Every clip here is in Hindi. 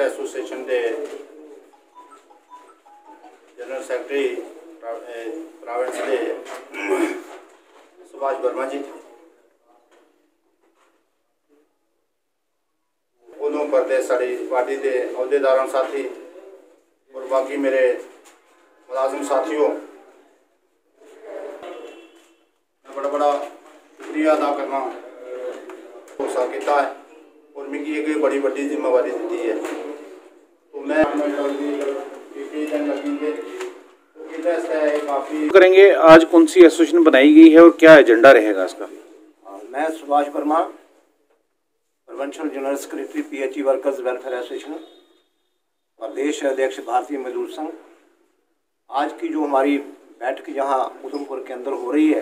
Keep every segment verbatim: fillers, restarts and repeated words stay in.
एसोसिएशन के जनरल सैकटरी प्रोविंस के सुभाष वर्मा जी, उधम प्रदेश साड़ी पार्टी के अहदेदार साथी और बाकी मेरे मुलाजिम साथियों, मैं बड़ा बड़ा शुक्रिया अदा करना भरोसा किया है और मिगी एक बड़ी बड़ी जिम्मेवारी दी है। तो मैं काफ़ी करेंगे। आज कौन सी एसोसिएशन बनाई गई है और क्या एजेंडा रहेगा इसका? मैं Subhash Verma, provincial general secretary PHE workers welfare association, प्रदेश अध्यक्ष भारतीय मजदूर संघ। आज की जो हमारी बैठक यहाँ उधमपुर के अंदर हो रही है,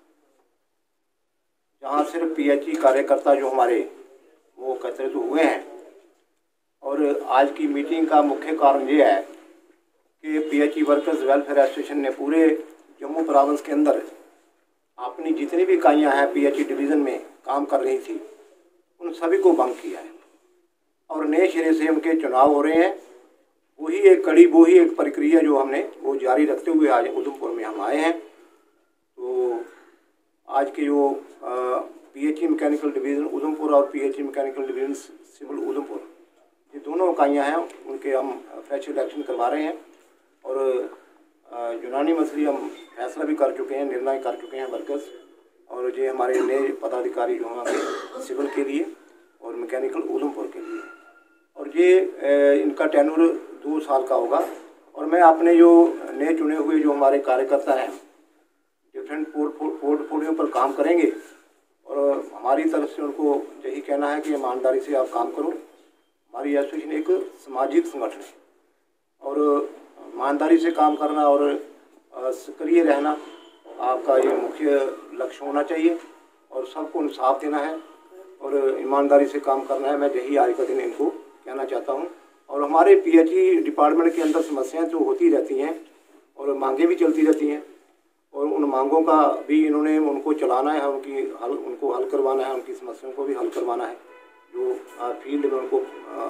जहाँ सिर्फ पीएचई कार्यकर्ता जो हमारे वो एकत्रित हुए हैं, और आज की मीटिंग का मुख्य कारण ये है कि पीएचई वर्कर्स वेलफेयर एसोसिएशन ने पूरे जम्मू प्रोविंस के अंदर अपनी जितनी भी इकाइयाँ हैं पीएचई डिवीज़न में काम कर रही थी, उन सभी को भंग किया है और नए सिरे से उनके चुनाव हो रहे हैं। वही एक कड़ी, वही एक प्रक्रिया जो हमने वो जारी रखते हुए आज उधमपुर में हम आए हैं। तो आज के जो पीएचई मैकेनिकल डिवीज़न उधमपुर और PHE mechanical division civil Udhampur, ये दोनों इकाइयाँ हैं, उनके हम फ्रेश इलेक्शन करवा रहे हैं और यूनानी मसली हम फैसला भी कर चुके हैं, निर्णय कर चुके हैं वर्कर्स, और ये हमारे नए पदाधिकारी जो हैं सिविल के लिए और मैकेनिकल उधमपुर के लिए, और ये इनका टेन्योर दो साल का होगा। और मैं अपने जो नए चुने हुए जो हमारे कार्यकर्ता हैं डिफरेंट पोर्टफोलियो पर काम करेंगे और हमारी तरफ से उनको यही कहना है कि ईमानदारी से आप काम करो। हमारी एसोसिएशन एक सामाजिक संगठन है और ईमानदारी से काम करना और सक्रिय रहना आपका ये मुख्य लक्ष्य होना चाहिए और सबको इंसाफ देना है और ईमानदारी से काम करना है। मैं यही आज का दिन इनको कहना चाहता हूँ। और हमारे पीएचई डिपार्टमेंट के अंदर समस्याएं तो होती रहती हैं और मांगें भी चलती रहती हैं, और उन मांगों का भी इन्होंने उनको चलाना है, उनकी हल उनको हल करवाना है, उनकी समस्याओं को भी हल करवाना है जो फील्ड में उनको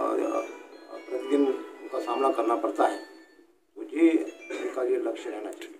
प्रतिदिन उनका सामना करना पड़ता है। तो ये इनका ये लक्ष्य रहना चाहिए।